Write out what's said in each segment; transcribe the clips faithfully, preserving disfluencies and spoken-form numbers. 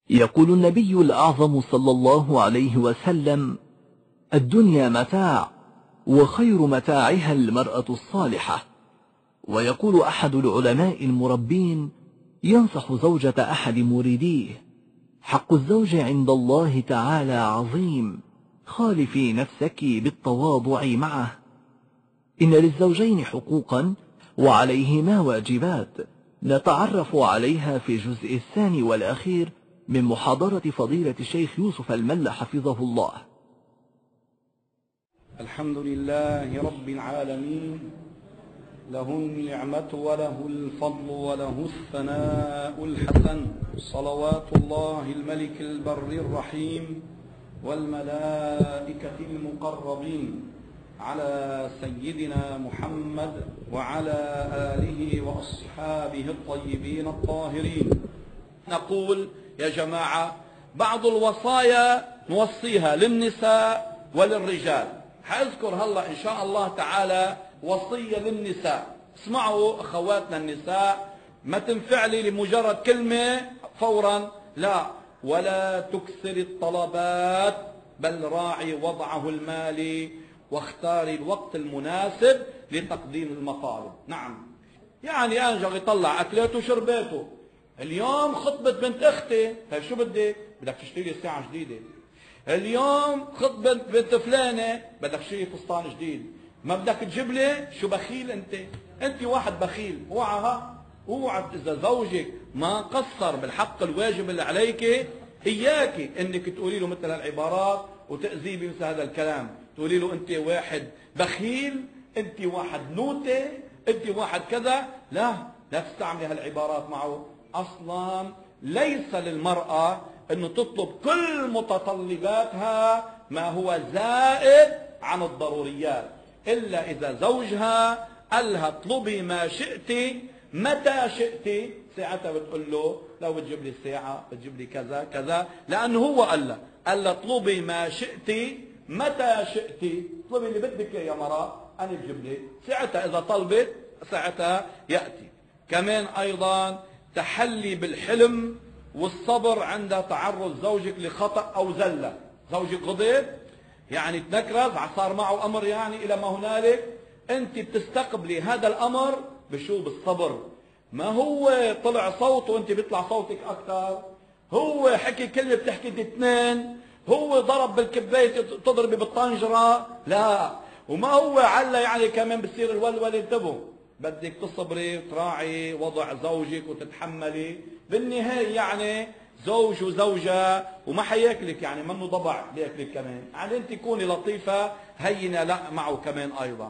يقول النبي الأعظم صلى الله عليه وسلم: الدنيا متاع، وخير متاعها المرأة الصالحة. ويقول أحد العلماء المربين ينصح زوجة أحد مريديه: حق الزوج عند الله تعالى عظيم، خالفي نفسك بالتواضع معه. إن للزوجين حقوقا وعليهما واجبات نتعرف عليها في الجزء الثاني والأخير من محاضرة فضيلة الشيخ يوسف المل حفظه الله. الحمد لله رب العالمين، له النعمة وله الفضل وله الثناء الحسن، صلوات الله الملك البر الرحيم والملائكة المقربين على سيدنا محمد وعلى آله وأصحابه الطيبين الطاهرين. نقول يا جماعة بعض الوصايا نوصيها للنساء وللرجال. حأذكر هلا إن شاء الله تعالى وصية للنساء. اسمعوا أخواتنا النساء، ما تنفع لي لمجرد كلمة فورا، لا، ولا تكثر الطلبات، بل راعي وضعه المالي واختاري الوقت المناسب لتقديم المطالب. نعم، يعني أنجغ يطلع أكلته وشرباته. اليوم خطبة بنت أختي، طيب شو بدك؟ بدك تشتري لي ساعة جديدة. اليوم خطبة بنت فلانة، بدك تشتري فستان جديد. ما بدك تجيب لي؟ شو بخيل أنت؟ أنت واحد بخيل. اوعى ها، اوعى إذا زوجك ما قصر بالحق الواجب اللي عليك، إياك إنك تقولي له مثل هالعبارات وتأذيه بمثل هذا الكلام. تقولي له أنت واحد بخيل، أنت واحد نوتة، أنت واحد كذا. لا، لا تستعملي هالعبارات معه. أصلا ليس للمرأة أنه تطلب كل متطلباتها ما هو زائد عن الضروريات، إلا إذا زوجها قال لها اطلبي ما شئتي متى شئتي، ساعتها بتقول له لو بتجيب لي ساعة بتجيب لي كذا كذا، لأنه هو قال لها قال لها اطلبي ما شئتي متى شئتي، اطلبي اللي بدك يا مرأة أنا بجيب لي. ساعتها إذا طلبت ساعتها يأتي. كمان أيضا تحلي بالحلم والصبر عند تعرض زوجك لخطأ أو زلة. زوجك غضب يعني تنكرز، صار معه أمر يعني إلى ما هنالك، أنت بتستقبلي هذا الأمر بشو؟ بالصبر. ما هو طلع صوته وأنت بيطلع صوتك أكثر، هو حكي كلمة بتحكي اثنين، هو ضرب بالكباية تضربي بالطنجرة، لا، وما هو علّى يعني كمان بتصير الولولة. انتبهوا، بدك تصبري وتراعي وضع زوجك وتتحملي. بالنهاية يعني زوج وزوجة وما حياكلك، يعني منه ضبع بياكلك كمان، يعني انت كوني لطيفة هينة لا معه كمان ايضا،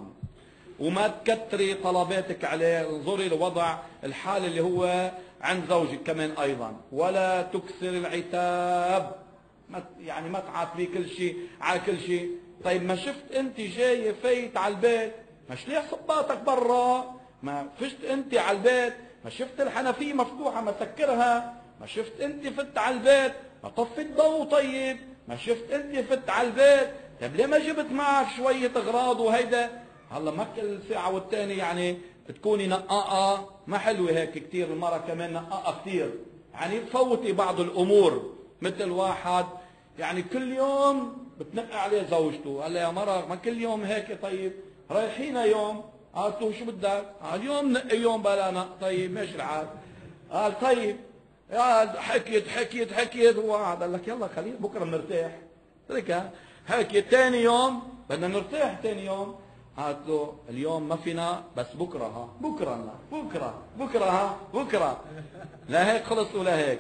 وما تكتري طلباتك عليه. انظري لوضع الحال اللي هو عند زوجك كمان ايضا. ولا تكثر العتاب، يعني ما تعاتبي كل شيء على كل شيء. طيب ما شفت انت جاي فايت على البيت، مش ليه صباتك برا؟ ما فشت انت على البيت، ما شفت الحنفية مفتوحة ما سكرها؟ ما شفت انت فت على البيت ما طفي الضوء؟ طيب ما شفت انت فت على البيت؟ طيب ليه ما جبت معك شوية اغراض وهيدا؟ هلا ما كل ساعة والتاني يعني تكوني نقاقة، ما حلوة هيك كتير. المرة كمان نقاقة كتير، يعني تفوتي بعض الامور. مثل واحد يعني كل يوم بتنقى عليه زوجته، قال لها يا مرة ما كل يوم هيك، طيب رايحين يوم، قالت له شو بدك؟ قال اليوم نقي يوم بلا نق. طيب ماشي الحال. قال طيب، قال حكيت حكيت حكيت، هو قال لك يلا خلينا بكره بنرتاح. تركها. حكيت ثاني يوم بدنا نرتاح ثاني يوم، قالت له اليوم ما فينا بس بكره، ها بكره بكره بكره ها بكره. لا هيك خلص ولا هيك.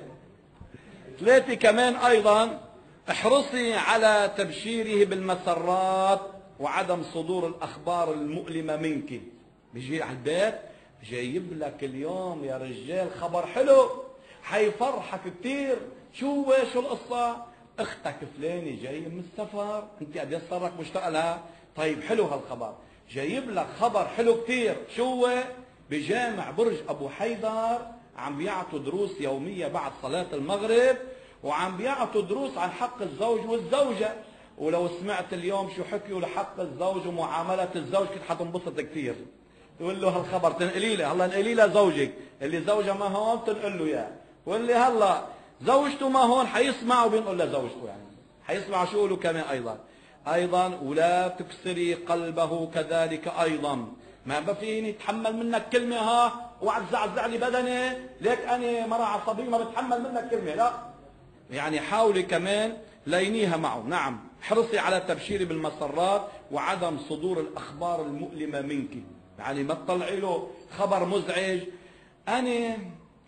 ثلاثة كمان أيضا، احرصي على تبشيره بالمسرات وعدم صدور الأخبار المؤلمة منك. بيجي على البيت جايب لك اليوم يا رجال خبر حلو حيفرحك كثير. شو هو؟ شو القصة؟ اختك فلانة جاية من السفر، انت قد صار لك مشتاق لها. طيب حلو هالخبر، جايب لك خبر حلو كثير. شو هو؟ بجامع برج أبو حيدر عم بيعطوا دروس يومية بعد صلاة المغرب، وعم بيعطوا دروس عن حق الزوج والزوجة. ولو سمعت اليوم شو حكيوا لحق الزوج ومعاملة الزوج كنت حتنبسط كثير. تقول له هالخبر تنقلي له، هلا انقلي له زوجك اللي زوجها ما هون تنقل له اياه، واللي هلا زوجته ما هون حيسمع وبينقل لزوجته، يعني حيسمع شو له كمان أيضا. أيضا ولا تكسري قلبه كذلك أيضا. ما بفيني اتحمل منك كلمة ها وقعد زعزع لي بدني، ليك أنا مرة عصبية ما بتحمل منك كلمة، لا. يعني حاولي كمان لينيها معه. نعم، حرصي على التبشير بالمسرات وعدم صدور الأخبار المؤلمة منك. يعني ما تطلعي له خبر مزعج. أنا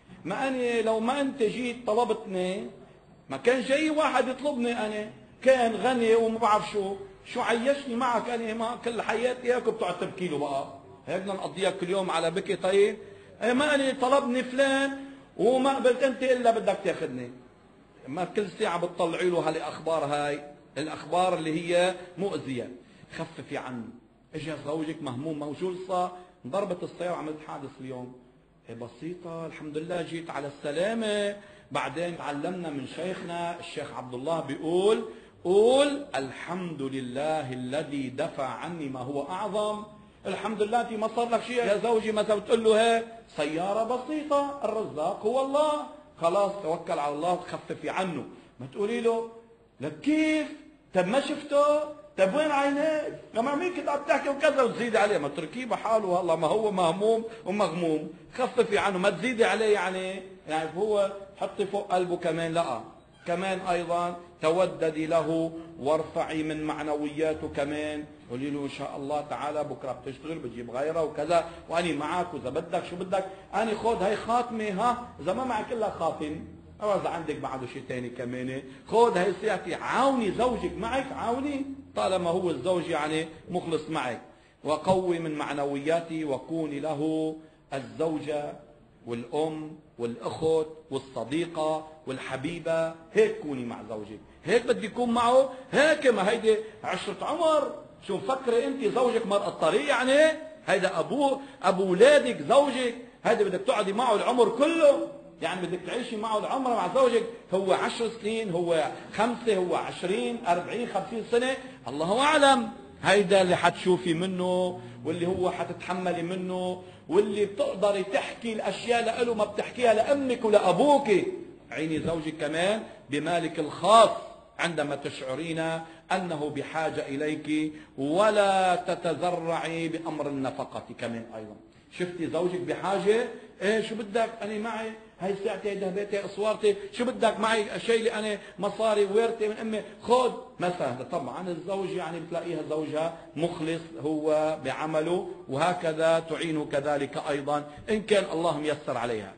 ما أنا لو ما أنت جيت طلبتني ما كان جاي واحد يطلبني، أنا كان غني وما بعرف شو شو عيشني معك، أنا ما كل حياتي هيك بتقعد تبكي له بقى، هيك بدنا نقضيها كل يوم على بكي. طيب أنا ما أنا طلبني فلان وما قبلت أنت إلا بدك تاخذني. ما كل ساعة بتطلعي له هالأخبار، هاي الأخبار اللي هي مؤذية. خففي عنه. اجى زوجك مهموم موجود صار ضربت السيارة وعملت حادث اليوم، هي بسيطة الحمد لله جيت على السلامة. بعدين تعلمنا من شيخنا الشيخ عبد الله بيقول قول الحمد لله الذي دفع عني ما هو أعظم. الحمد لله انت ما صار لك شيء يا زوجي، مثلا بتقول له هيك سيارة بسيطة الرزاق هو الله، خلاص توكل على الله وتخففي عنه. ما تقولي له لك كيف؟ طب ما شفته؟ طب وين عينيك؟ لما مين كنت عم تحكي وكذا وتزيدي عليه، ما تركيه بحاله والله ما هو مهموم ومغموم، خففي عنه ما تزيدي عليه. يعني يعني هو حطي فوق قلبه كمان، لا كمان ايضا توددي له وارفعي من معنوياته كمان. قولي له ان شاء الله تعالى بكره بتشتغل بتجيب غيرها وكذا واني معك، واذا بدك شو بدك اني خذ هي خاتمه، ها اذا ما معك الا خاتم او اذا عندك بعده شيء ثاني كمان خذ هي ساعتي. عاوني زوجك معك، عاوني طالما هو الزوج يعني مخلص معك. وقوي من معنوياتي وكوني له الزوجه والام والاخت والصديقه والحبيبه، هيك كوني مع زوجك، هيك بدي يكون معه، هيك ما هيدي عشرة عمر. شو مفكره انت زوجك مرأة الطريق؟ يعني هيدا ابوه ابو اولادك زوجك، هيدا بدك تقعدي معه العمر كله، يعني بدك تعيشي معه العمر مع زوجك. هو عشر سنين، هو خمسة، هو عشرين أربعين خمسين سنة، الله أعلم. هيدا اللي حتشوفي منه واللي هو حتتحملي منه واللي بتقدري تحكي الأشياء له ما بتحكيها لأمك ولأبوك. عيني زوجك كمان بمالك الخاص عندما تشعرين أنه بحاجة إليك، ولا تتذرعي بأمر النفقة كمان أيضا. شفتي زوجك بحاجة، ايه شو بدك أنا معي هاي ساعتي، هاي ذهبتي اصوارتي، شو بدك معي شيء اللي انا مصاري ورثتي من امي خذ مثلا. طبعا الزوج يعني بتلاقيها زوجها مخلص هو بعمله، وهكذا تعينه كذلك ايضا ان كان الله ميسر عليها.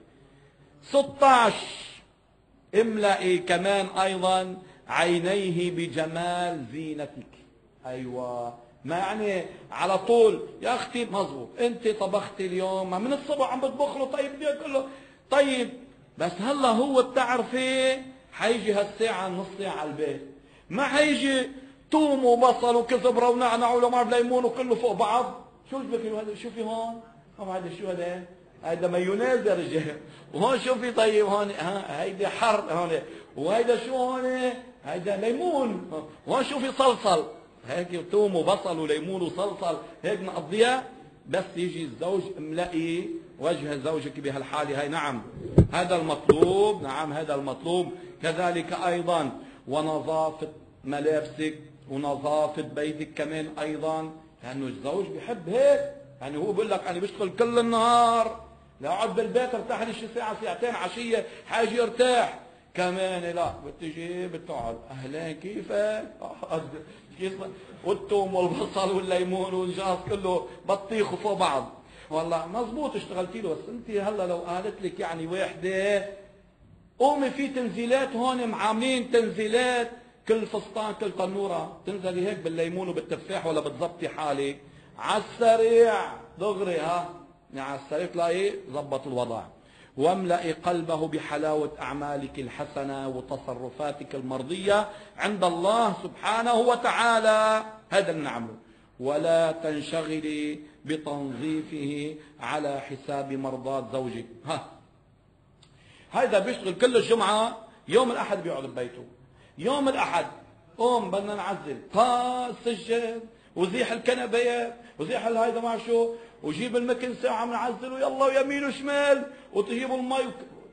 ستة عشر املئي كمان ايضا عينيه بجمال زينتك. ايوه ما يعني على طول يا اختي مظبوط انت طبختي اليوم من الصبح عم بتطبخ له، طيب بدي اقول له طيب بس هلا هو بتعرفي حيجي هالساعة نص ساعة على البيت، ما حيجي توم وبصل وكزبرة ونعنع ولمار ليمون وكله فوق بعض. شو بدك هذا؟ شوفي هون هون هذا شو هذا؟ هذا مايونيز يا رجال. وهون شوفي طيب هون ها هيدي حر هون، وهيدا شو هون؟ هيدا ليمون. وهون شوفي صلصل، هيك توم وبصل وليمون وصلصل هيك نقضيها. بس يجي الزوج املئي وجه زوجك بهالحالة هاي. نعم هذا المطلوب، نعم هذا المطلوب. كذلك أيضا ونظافة ملابسك ونظافة بيتك كمان أيضا، لأنه الزوج بيحب هيك. يعني هو بيقول لك أنا بشتغل كل النهار، لا أقعد بالبيت ارتاح لي شي ساعة ساعتين عشية حاجي ارتاح كمان، لا بتجي بتقعد أهلا كيفك والثوم والبصل والليمون والجاز كله بطيخ فوق بعض. والله مزبوط اشتغلتي له، بس انت هلا لو قالت لك يعني واحده قومي في تنزيلات هون عاملين تنزيلات كل فستان كل تنوره تنزلي هيك بالليمون وبالتفاح ولا بتظبطي حالك على السريع دغري، ها يعني على السريع تلاقي ظبط الوضع. واملئي قلبه بحلاوة أعمالك الحسنة وتصرفاتك المرضية عند الله سبحانه وتعالى، هذا اللي نعمله. ولا تنشغلي بتنظيفه على حساب مرضاة زوجك. ها هذا بيشتغل كل الجمعة، يوم الأحد بيقعد ببيته، يوم الأحد قوم بدنا نعزل، طا السجاد وزيح الكنبيات وزيح هيدا مع شو وجيب المكنسة وعم نعزل ويلا ويمين وشمال وتجيبوا المي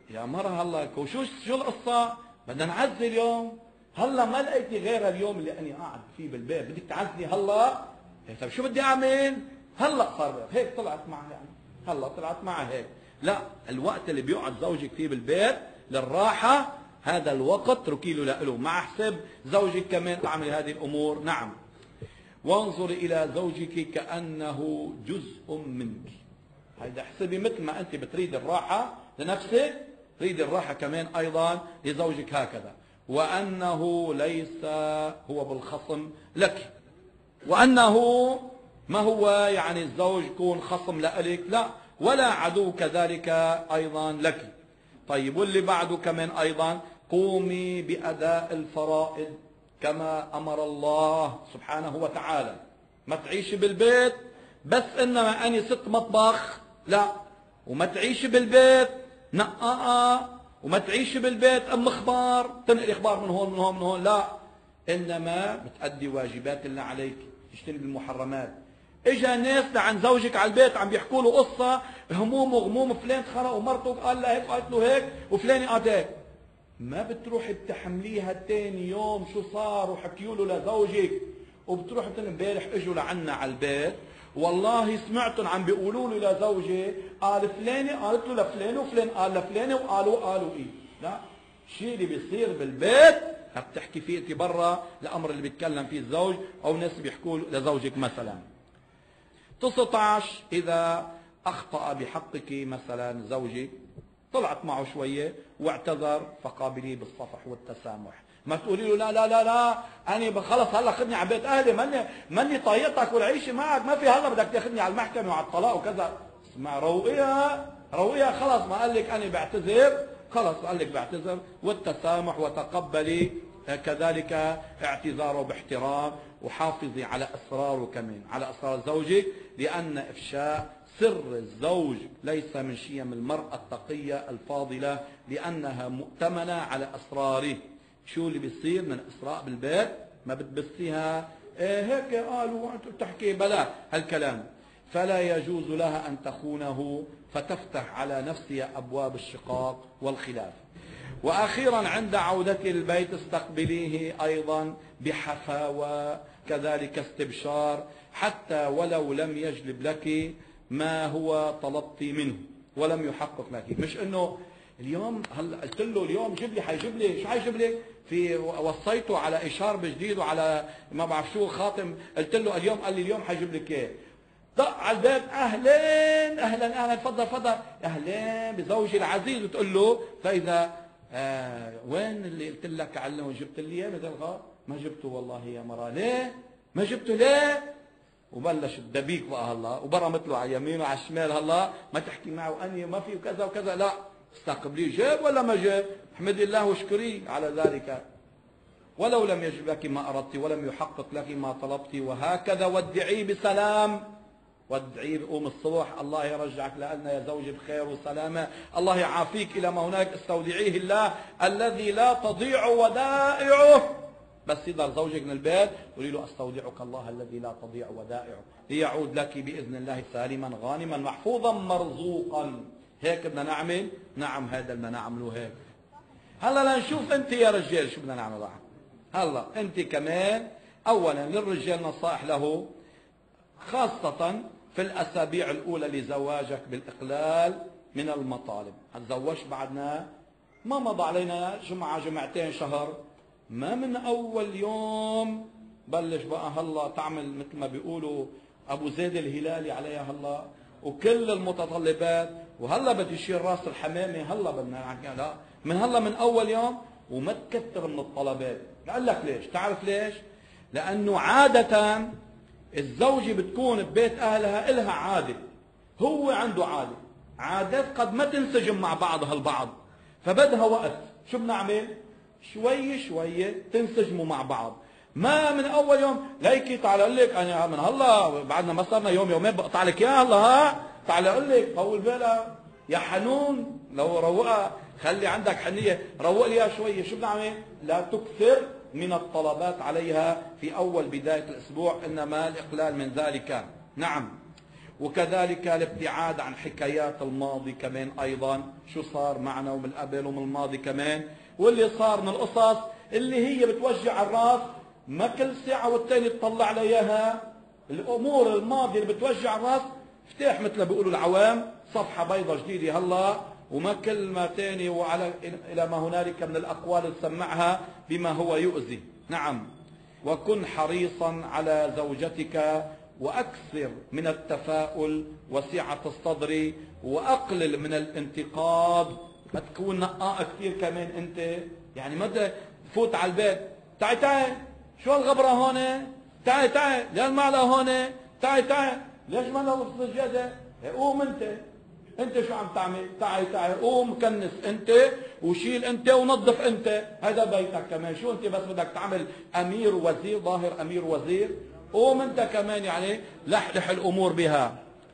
يا مرة هلا شو شو القصة؟ بدنا نعزي اليوم، هلا ما لقيتي غير اليوم اللي أنا قاعد فيه بالبيت، بدك تعزي هلا؟ طيب شو بدي أعمل؟ هلا صار هيك طلعت معها يعني، هلا طلعت معها هيك، لا، الوقت اللي بيقعد زوجك فيه بالبيت للراحة هذا الوقت اتركي له لإله، مع حسب زوجك كمان تعمل هذه الأمور. نعم. وانظري إلى زوجك كأنه جزء منك، هيدا احسبي مثل ما أنت بتريد الراحة لنفسك تريد الراحة كمان أيضا لزوجك هكذا، وأنه ليس هو بالخصم لك، وأنه ما هو يعني الزوج يكون خصم لك، لا، ولا عدو كذلك أيضا لك. طيب واللي بعده كمان أيضا قومي بأداء الفرائض كما أمر الله سبحانه وتعالى، ما تعيشي بالبيت بس إنما أني ست مطبخ، لا، وما تعيشي بالبيت نقاء، وما تعيشي بالبيت أم اخبار تنقل اخبار من هون من هون من هون، لا، إنما بتأدي واجبات الله عليك، تجتنب المحرمات. اجا ناس لعن زوجك على البيت عم بيحكوا له قصه هموم وغموم، فلان خرق ومرته قال له هيك وقالت له هيك وفلان قال هيك، ما بتروحي بتحمليها تاني يوم شو صار وحكيوا له لزوجك، وبتروحي بتقول امبارح اجوا لعنا على البيت والله سمعتهم عم بيقولوا له لزوجي قال فلانه قالت له لفلانه وفلان قال لفلانه وقالوا قالوا ايه، لا، الشيء اللي بيصير بالبيت بتحكي فيه انت برا الامر اللي بيتكلم فيه الزوج او ناس بيحكوا لزوجك مثلا. تسعة عشر إذا أخطأ بحقك مثلا زوجك، طلعت معه شوية واعتذر فقابليه بالصفح والتسامح، ما تقولي له لا لا لا لا أنا خلص هلا خذني على بيت أهلي، ماني ماني طايقتك والعيشة معك، ما في هلا بدك تاخذني على المحكمة وعلى الطلاق وكذا، اسمع روقيها روقيها، خلص ما قال لك أنا بعتذر، خلص قال لك بعتذر، والتسامح وتقبلي كذلك اعتذاره باحترام، وحافظي على أسراره كمان، على أسرار زوجك، لأن إفشاء سر الزوج ليس من شيم المرأة التقية الفاضلة، لأنها مؤتمنة على أسراره. شو اللي بيصير من إسراء بالبيت ما بتبثيها إيه هيك قالوا تحكي بلا هالكلام، فلا يجوز لها أن تخونه فتفتح على نفسها أبواب الشقاق والخلاف. وأخيرا عند عودته البيت استقبليه أيضا بحفاوة كذلك استبشار، حتى ولو لم يجلب لك ما هو طلبت منه ولم يحقق لك، مش انه اليوم هلا قلت له اليوم جيب لي حيجيب لي شو حيجيب لي، في وصيته على اشارب جديد وعلى ما بعرف شو خاتم، قلت له اليوم قال لي اليوم حيجيب لك اياه، دق على الباب اهلين اهلا اهلا تفضل تفضل اهلين بزوجي العزيز، وتقول له فاذا آه وين اللي قلت لك علمه جبت لي اياه مثل الغار؟ ما جبته والله يا مرة، ليه؟ ما جبته ليه؟ وبلش الدبيك بقى هلا وبرمت له على اليمين وعلى الشمال، هلا ما تحكي معه اني ما في وكذا وكذا، لا، استقبليه جاب ولا ما جاب؟ احمدي الله واشكريه على ذلك. ولو لم يجب لك ما اردت ولم يحقق لك ما طلبت، وهكذا وادعيه بسلام، وادعيه بقوم الصبح الله يرجعك لنا يا زوجي بخير وسلامه، الله يعافيك الى ما هناك، استودعيه الله الذي لا تضيع ودائعه. بس يظهر زوجك من البيت قولي له استودعك الله الذي لا تضيع ودائعه ليعود لك باذن الله سالما غانما محفوظا مرزوقا. هيك بدنا نعمل؟ نعم هذا بدنا نعمله هيك. هلا لنشوف انت يا رجال شو بدنا نعمل معك. هلا انت كمان اولا للرجال نصائح له خاصة في الاسابيع الاولى لزواجك بالاقلال من المطالب. هتزوجت بعدنا ما مضى علينا جمعة جمعتين شهر، ما من اول يوم بلش بقى هلا تعمل مثل ما بيقولوا ابو زيد الهلالي عليها هلا وكل المتطلبات، وهلا بدي يشيل راس الحمامه هلا بدنا، لا، من هلا من اول يوم، وما تكتر من الطلبات. قال لك ليش؟ تعرف ليش؟ لانه عاده الزوجه بتكون ببيت اهلها الها عاده، هو عنده عاده، عادات قد ما تنسجم مع بعضها البعض، فبدها وقت. شو بنعمل؟ شوي شوي تنسجموا مع بعض، ما من اول يوم ليكي تعال اقول لك انا من هلا بعدنا ما صرنا يوم يومين بقطع لك اياها هلا، ها تعال اقول لك طول بالها يا حنون، لو روقها خلي عندك حنيه روق لي شويه. شو بنعمل؟ لا تكثر من الطلبات عليها في اول بدايه الاسبوع، انما الاقلال من ذلك. نعم. وكذلك الابتعاد عن حكايات الماضي كمان أيضا، شو صار معنا ومن قبل ومن الماضي كمان، واللي صار من القصص اللي هي بتوجع الراس ما كل ساعة والتاني تطلع لها إياها. الأمور الماضية اللي بتوجع الراس افتح مثل ما بيقولوا العوام صفحة بيضة جديدة هلا، وما كل ما تاني وعلى إلى ما هنالك من الأقوال اللي تسمعها بما هو يؤذي. نعم. وكن حريصا على زوجتك وأكثر من التفاؤل وسعة الصدر وأقلل من الانتقاد. ما تكون نقاء كثير كمان أنت، يعني ما تفوت على البيت تعي تعي شو هالغبرة هون، تعي تعي ليش المعلقة هون، تعي تعي ليش ما لو السجادة، قوم أنت انت شو عم تعمل، تعي تعي قوم كنس انت وشيل انت ونظف انت، هذا بيتك كمان. شو انت بس بدك تعمل امير وزير، ظاهر امير وزير، قوم انت كمان يعني لحلح الامور بها،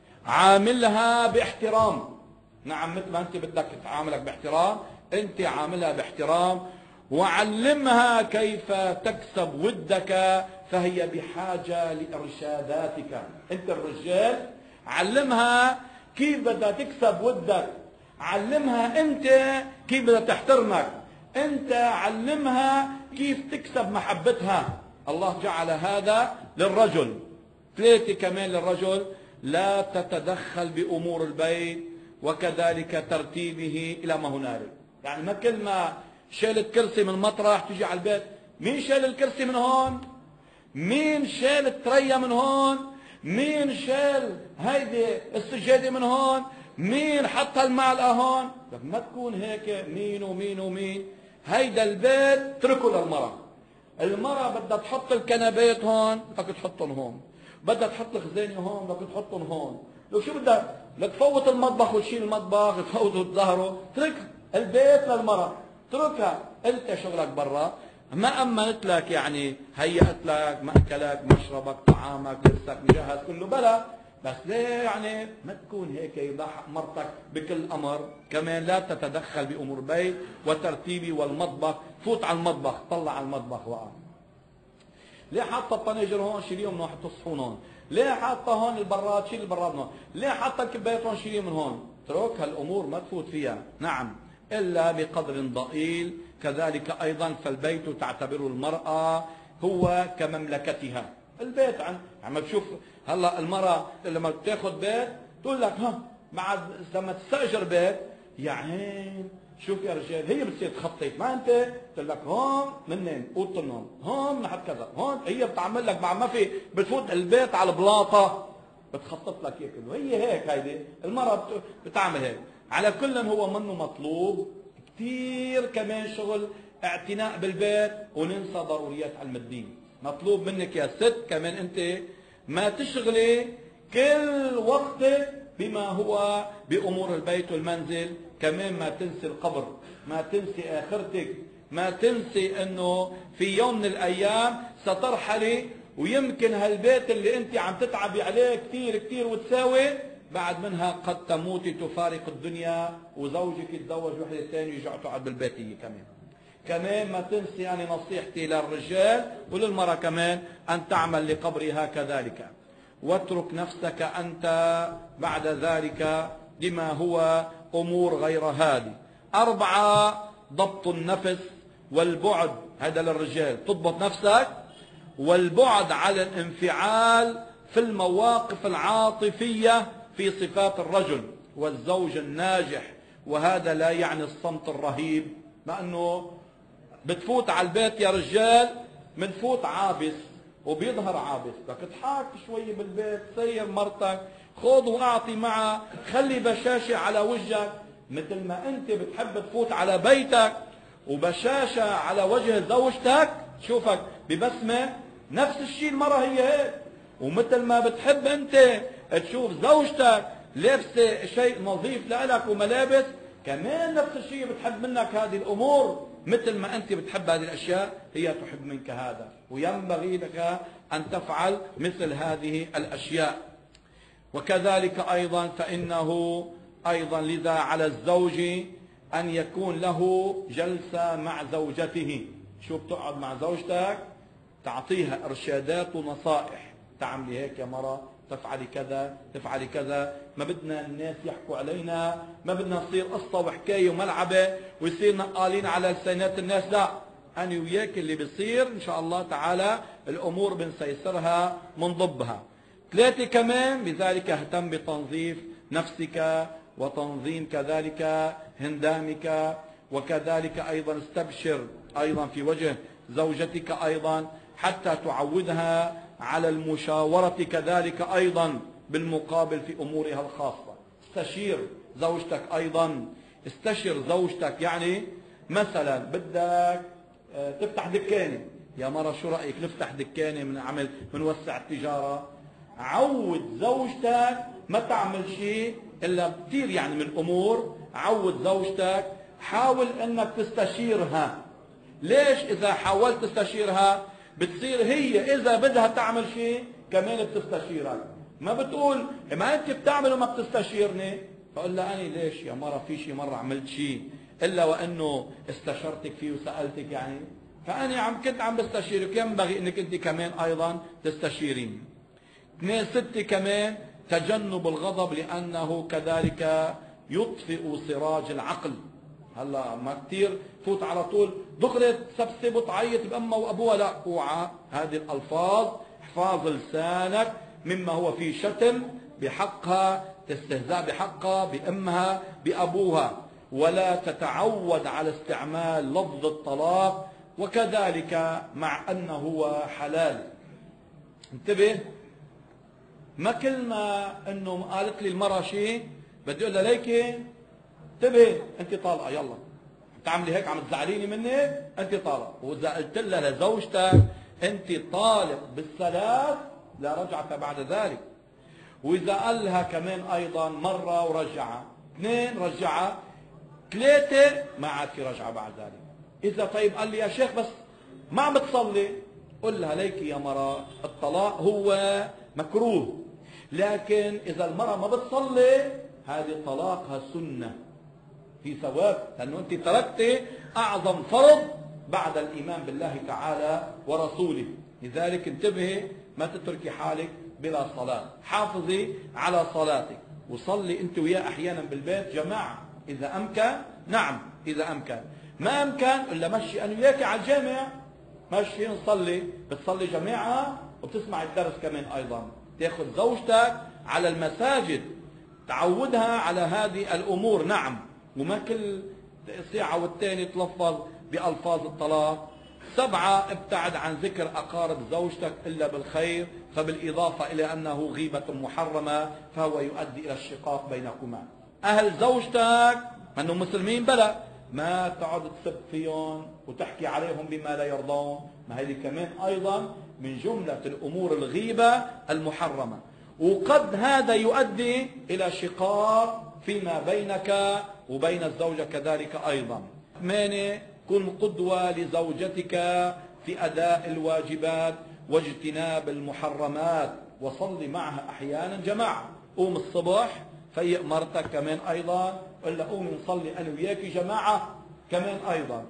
عاملها باحترام. نعم مثل ما انت بدك تعاملك باحترام انت عاملها باحترام، وعلمها كيف تكسب ودك فهي بحاجة لإرشاداتك. انت الرجال علمها كيف بدها تكسب ودك، علمها انت كيف بدها تحترمك، انت علمها كيف تكسب محبتها. الله جعل هذا للرجل. ثلاثة كمان للرجل: لا تتدخل بأمور البيت وكذلك ترتيبه إلى ما هنالك. يعني ما كل ما شالت كرسي من مطرح تيجي على البيت، مين شال الكرسي من هون؟ مين شال التريا من هون؟ مين شال هيدي السجادة من هون؟ مين حط المعلقة هون؟ ما تكون هيك مين ومين ومين. هيدا البيت تركه للمرأة. المرأة بدها تحط الكنبات هون بدك تحطهم هون، بدها تحط الخزانة هون بدك تحطهم هون. لو شو بدك لك تفوت المطبخ وتشيل المطبخ تفوته ظهره، ترك البيت للمرأة، تركها. انت شغلك برا، ما أمنت لك يعني هيأت لك مأكلك مشربك طعامك لبسك مجهز كله، بلا بس ليه يعني ما تكون هيك يضحك مرتك بكل أمر. كمان لا تتدخل بأمور بيت وترتيبي والمطبخ، فوت على المطبخ طلع على المطبخ وقع. ليه حاطة الطناجر هون شيليهم من واحد الصحون هون، ليه حاطة هون البراد شيل البراد من هون، ليه حاطة الكبايات هون شيليهم من هون. اترك هالأمور ما تفوت فيها. نعم إلا بقدر ضئيل. كذلك أيضا فالبيت تعتبره المرأة هو كمملكتها. البيت عن عم بشوف هلا المرأة لما بتاخذ بيت تقول لك ها بعد لما تستأجر بيت يا عين شوف يا رجال هي بتصير تخطط، ما انت بتقول لك هون منين اوضه النوم، هون من حد كذا، هون هي بتعمل لك بعد ما في بتفوت البيت على البلاطه بتخطط لك هيك. وهي هيك هيدي المرأة بتعمل هيك. على كل هو منه مطلوب كثير كمان شغل اعتناء بالبيت، وننسى ضروريات علم الدين. مطلوب منك يا ست كمان انت ما تشغلي كل وقتك بما هو بامور البيت والمنزل، كمان ما تنسي القبر، ما تنسي اخرتك، ما تنسي انه في يوم من الايام سترحلي، ويمكن هالبيت اللي انت عم تتعبي عليه كثير كثير وتساوي بعد منها قد تموتي تفارق الدنيا وزوجك يتزوج وحده ثانيه ويرجع تقعد بالبيت هي كمان. كمان ما تنسي يعني نصيحتي للرجال وللمرأة كمان أن تعمل لقبرها كذلك. واترك نفسك أنت بعد ذلك لما هو أمور غير هذه. أربعة: ضبط النفس والبعد. هذا للرجال، تضبط نفسك والبعد على الانفعال في المواقف العاطفية في صفات الرجل والزوج الناجح. وهذا لا يعني الصمت الرهيب، مع أنه بتفوت على البيت يا رجال بنفوت عابس وبيظهر عابس، بدك تحاك شوي بالبيت، سير مرتك، خذ واعطي معها، خلي بشاشة على وجهك مثل ما انت بتحب تفوت على بيتك وبشاشة على وجه زوجتك شوفك ببسمة. نفس الشيء المرة هي هيك، ومثل ما بتحب انت تشوف زوجتك لابسة شيء نظيف لك وملابس، كمان نفس الشيء بتحب منك هذه الامور، مثل ما انت بتحب هذه الاشياء هي تحب منك هذا، وينبغي لك ان تفعل مثل هذه الاشياء. وكذلك ايضا فانه ايضا لذا على الزوج ان يكون له جلسة مع زوجته. شو بتقعد مع زوجتك تعطيها ارشادات ونصائح، تعملي هيك يا مرة، تفعلي كذا تفعلي كذا، ما بدنا الناس يحكوا علينا، ما بدنا نصير قصة وحكاية وملعبة ويصير نقالين على لسانات الناس، لا، أنا وياك اللي بيصير إن شاء الله تعالى الأمور بنسيسرها منضبها. ثلاثة كمان بذلك اهتم بتنظيف نفسك وتنظيم كذلك هندامك، وكذلك أيضا استبشر أيضا في وجه زوجتك أيضا حتى تعودها على المشاورة كذلك أيضا بالمقابل في أمورها الخاصة. استشير زوجتك أيضا، استشر زوجتك، يعني مثلا بدك تفتح دكانة، يا مرة شو رأيك نفتح دكانة من عمل منوسع التجارة، عود زوجتك ما تعمل شيء إلا كثير يعني من الأمور، عود زوجتك، حاول أنك تستشيرها. ليش؟ إذا حاولت تستشيرها بتصير هي إذا بدها تعمل شيء كمان بتستشيرك، ما بتقول ما أنت بتعمل وما بتستشيرني، فقل لها أنا ليش يا مرة في شيء مرة عملت شيء إلا وأنه استشرتك فيه وسألتك، يعني فأنا عم كنت عم بستشيرك، ينبغي أنك أنت كمان أيضا تستشيريني. اثنين ستة كمان تجنب الغضب لأنه كذلك يطفئ سراج العقل. هلا ما كثير فوت على طول دغري تسبسب وتعيط بأمها وأبوها، لا، اوعى هذه الألفاظ، احفظ لسانك مما هو فيه شتم بحقها، استهزاء بحقها، بأمها، بأبوها، ولا تتعود على استعمال لفظ الطلاق وكذلك مع أنه هو حلال. انتبه، ما كل ما انه قالت لي المرأة شيء بدي اقول لها ليكي انتبهي انت طالقه، يلا تعملي هيك عم تزعليني مني انت طالقه. واذا قلت لها لزوجتك انت طالق بالثلاث لا رجعة بعد ذلك. واذا قال لها كمان ايضا مره ورجعها، اثنين رجعها، ثلاثه ما عاد في رجعه بعد ذلك. اذا طيب قال لي يا شيخ بس ما عم بتصلي، قل لها ليكي يا مرة الطلاق هو مكروه، لكن اذا المرأة ما بتصلي هذه طلاقها سنة في ثواب، لأنه أنت تركتي أعظم فرض بعد الإيمان بالله تعالى ورسوله. لذلك انتبهي ما تتركي حالك بلا صلاة، حافظي على صلاتك، وصلي أنت وياه أحيانا بالبيت جماعة إذا أمكن، نعم إذا أمكن، ما أمكن إلا مشي أنا وياك على الجامع، مشي نصلي، بتصلي جماعة وبتسمع الدرس كمان أيضا، تأخذ زوجتك على المساجد، تعودها على هذه الأمور، نعم، وما كل ساعة والتاني تلفظ بألفاظ الطلاق. سبعة، ابتعد عن ذكر أقارب زوجتك إلا بالخير، فبالإضافة إلى أنه غيبة محرمة فهو يؤدي إلى الشقاق بينكما. أهل زوجتك أنهم مسلمين بلا ما تقعد تسب فيهم وتحكي عليهم بما لا يرضون، ما هي كمان أيضا من جملة الأمور الغيبة المحرمة، وقد هذا يؤدي إلى شقاق فيما بينك وبين الزوجة كذلك أيضا. ثمانية، كن قدوة لزوجتك في أداء الواجبات واجتناب المحرمات، وصلي معها أحيانا جماعة، قوم الصبح فيق مرتك كمان أيضا، ولا قوم نصلي أنا وياكي جماعة كمان أيضا.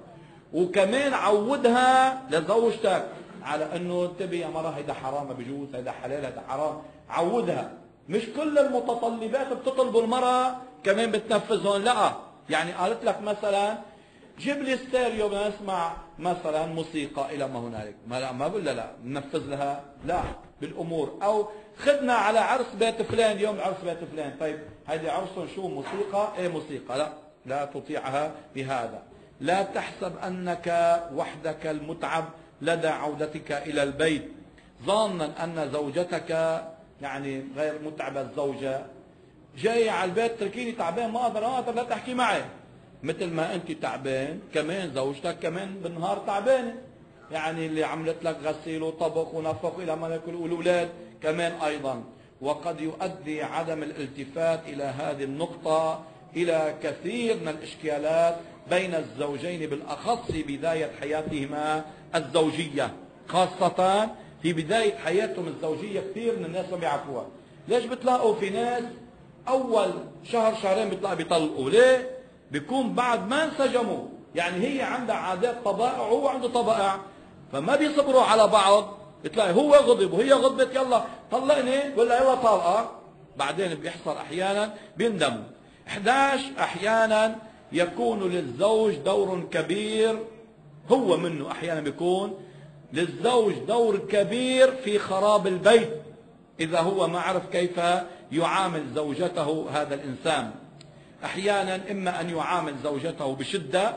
وكمان عودها لزوجتك على أنه انتبه يا مرة هيدا حرام بجوز، هيدا حلال، هيدا حرام، عودها. مش كل المتطلبات بتطلبوا المرأة كمان بتنفذهم، لا، يعني قالت لك مثلا جيب لي ستيريو بنسمع مثلا موسيقى الى ما هنالك، ما لا ما بقول لا لا ننفذ لها، لا بالامور، او خدنا على عرس بيت فلان، اليوم عرس بيت فلان، طيب هيدي عرسهم شو موسيقى؟ ايه موسيقى، لا لا تطيعها بهذا. لا تحسب انك وحدك المتعب لدى عودتك الى البيت، ظانا ان زوجتك يعني غير متعبة، الزوجة جاي على البيت تركيني تعبان ما اقدر ما اقدر لا تحكي معي، مثل ما انت تعبان كمان زوجتك كمان بالنهار تعبانه، يعني اللي عملت لك غسيل وطبخ ونفخ الى ما ياكل، والاولاد كمان ايضا. وقد يؤدي عدم الالتفات الى هذه النقطة الى كثير من الاشكالات بين الزوجين، بالاخص في بداية حياتهما الزوجية، خاصة في بداية حياتهم الزوجية كثير من الناس ما بيعرفوها. ليش بتلاقوا في ناس اول شهر شهرين بتلاقوا بيطلقوا؟ ليه؟ بيكون بعد ما انسجموا، يعني هي عندها عادات طبائع وهو عنده طبائع، فما بيصبروا على بعض، بتلاقي هو غضب وهي غضبت، يلا طلقني ولا يلا طلقة. بعدين بيحصل أحيانا بيندم. إحدى عشر أحيانا يكون للزوج دور كبير، هو منه أحيانا بيكون للزوج دور كبير في خراب البيت إذا هو ما عرف كيف يعامل زوجته. هذا الإنسان أحيانا إما أن يعامل زوجته بشدة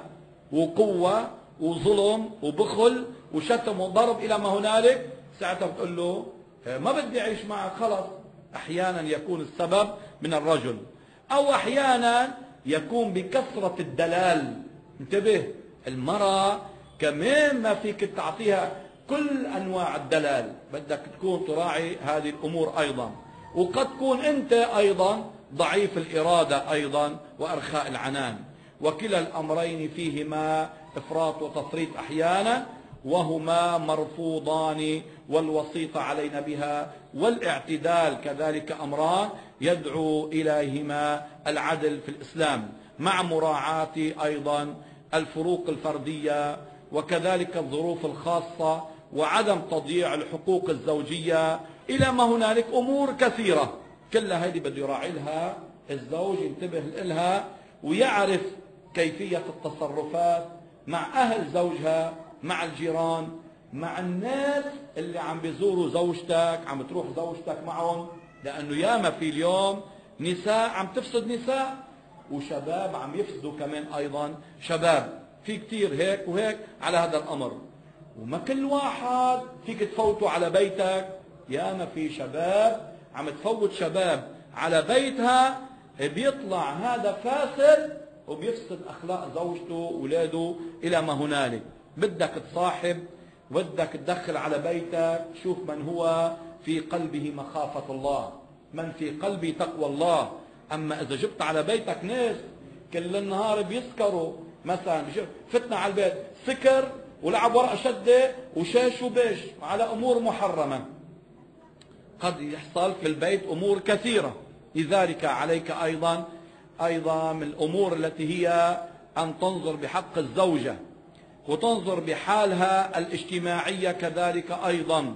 وقوة وظلم وبخل وشتم وضرب إلى ما هنالك، ساعتها بتقول له ما بدي أعيش معك خلص. أحيانا يكون السبب من الرجل، أو أحيانا يكون بكثرة الدلال. انتبه، المرأة كمان ما فيك تعطيها كل أنواع الدلال، بدك تكون تراعي هذه الأمور أيضا. وقد تكون أنت أيضا ضعيف الإرادة أيضا وأرخاء العنان، وكلا الأمرين فيهما إفراط وتفريط أحيانا، وهما مرفوضان، والوسيط علينا بها والاعتدال كذلك أمران يدعو إليهما العدل في الإسلام، مع مراعاة أيضا الفروق الفردية وكذلك الظروف الخاصة وعدم تضييع الحقوق الزوجية إلى ما هنالك أمور كثيرة. كلها هذه بده يراعي لها الزوج، ينتبه لها ويعرف كيفية التصرفات مع أهل زوجها، مع الجيران، مع الناس اللي عم بيزوروا زوجتك، عم تروح زوجتك معهم، لأنه ياما في اليوم نساء عم تفسد نساء وشباب عم يفسدوا كمان أيضا شباب. في كتير هيك وهيك على هذا الأمر، وما كل واحد فيك تفوته على بيتك. ياما في شباب عم تفوت شباب على بيتها، بيطلع هذا فاسد وبيفسد أخلاق زوجته وولاده إلى ما هنالك. بدك تصاحب، بدك تدخل على بيتك، شوف من هو في قلبه مخافة الله، من في قلبه تقوى الله. أما إذا جبت على بيتك ناس كل النهار بيسكروا، مثلا فتنا على البيت سكر ولعب ورق شدة وشاش وبيش على أمور محرمة، قد يحصل في البيت أمور كثيرة. لذلك عليك أيضا أيضا من الأمور التي هي أن تنظر بحق الزوجة وتنظر بحالها الاجتماعية كذلك أيضا.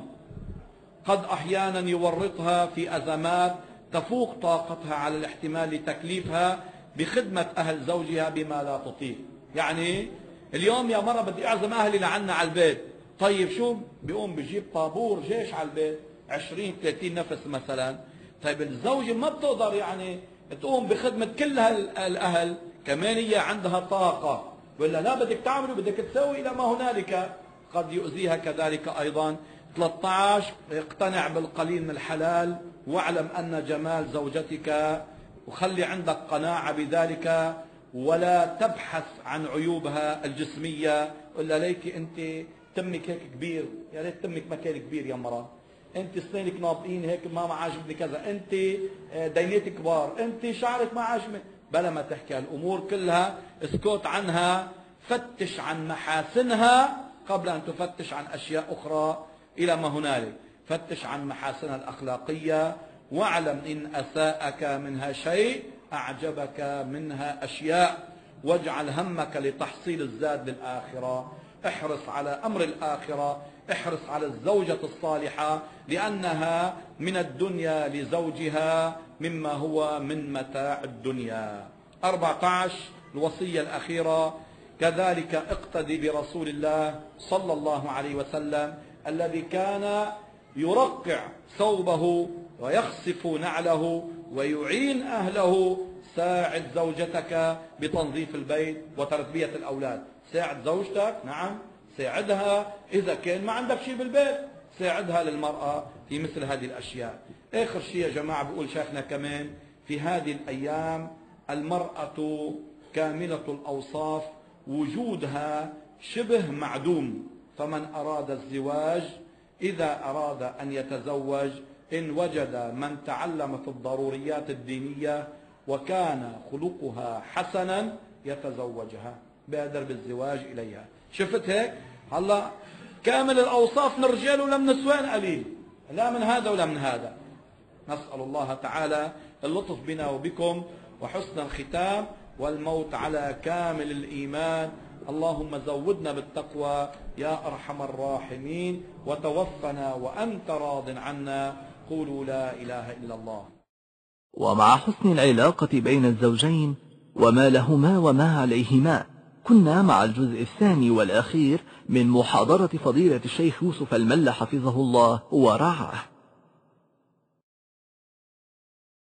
قد أحيانا يورطها في أزمات تفوق طاقتها على الاحتمال لتكليفها بخدمة أهل زوجها بما لا تطيق. يعني اليوم يا مرة بدي أعزم أهلي لعنا على البيت، طيب شو بيقوم بيجيب طابور جيش على البيت عشرين ثلاثين نفس مثلا. طيب الزوجة ما بتقدر يعني تقوم بخدمة كل هالأهل، كمان هي عندها طاقة، ولا لا بدك تعمل وبدك تسوي إلى ما هنالك، قد يؤذيها كذلك أيضا. ثلاثة عشر اقتنع بالقليل من الحلال واعلم أن جمال زوجتك، وخلي عندك قناعة بذلك، ولا تبحث عن عيوبها الجسمية. ولا ليك أنت تمك هيك كبير، يا ريت تمك مكان كبير يا مرة، أنت سنينك ناطقين هيك ما ما عاجبني كذا، أنت دينيتك كبار، أنت شعرك ما عاجبني. بلا ما تحكي الأمور كلها، اسكت عنها، فتش عن محاسنها قبل أن تفتش عن أشياء أخرى إلى ما هنالك. فتش عن محاسنها الأخلاقية، واعلم إن أساءك منها شيء أعجبك منها أشياء، واجعل همك لتحصيل الزاد للآخرة. احرص على أمر الآخرة، احرص على الزوجة الصالحة، لأنها من الدنيا لزوجها مما هو من متاع الدنيا. أربعة عشر الوصية الأخيرة، كذلك اقتدي برسول الله صلى الله عليه وسلم الذي كان يرقع ثوبه ويخسف نعله ويعين أهله. ساعد زوجتك بتنظيف البيت وتربية الأولاد. ساعد زوجتك، نعم ساعدها، إذا كان ما عندك شيء بالبيت ساعدها للمرأة في مثل هذه الأشياء. آخر شيء يا جماعة بيقول شيخنا كمان، في هذه الأيام المرأة كاملة الأوصاف، وجودها شبه معدوم، فمن أراد الزواج إذا أراد أن يتزوج إن وجد من تعلم في الضروريات الدينية وكان خلقها حسنا يتزوجها، بادر بالزواج إليها. شفت هيك؟ هلا كامل الأوصاف من رجال ولا من نسوان قليل، لا من هذا ولا من هذا. نسأل الله تعالى اللطف بنا وبكم وحسن الختام والموت على كامل الإيمان اللهم زودنا بالتقوى يا أرحم الراحمين، وتوفنا وأنت راض عنا. قولوا لا إله إلا الله. ومع حسن العلاقة بين الزوجين وما لهما وما عليهما، كنا مع الجزء الثاني والأخير من محاضرة فضيلة الشيخ يوسف الملا حفظه الله ورعاه.